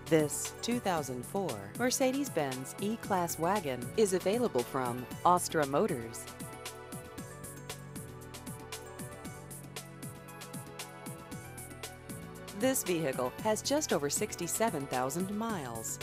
This 2004 Mercedes-Benz E-Class wagon is available from Astra Motors. This vehicle has just over 67,000 miles.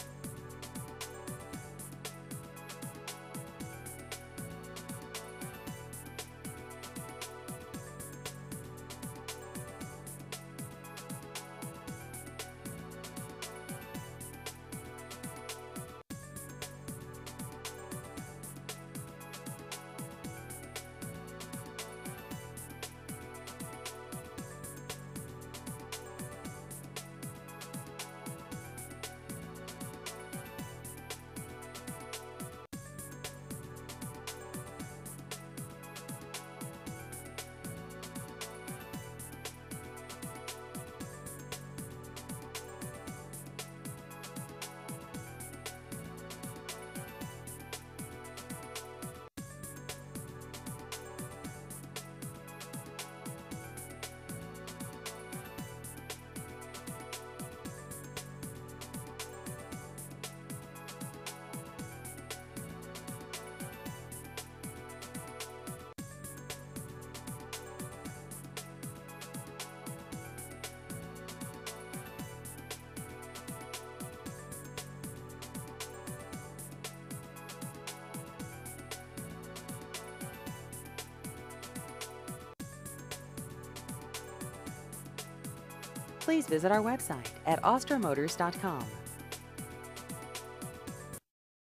Please visit our website at astramotors.com.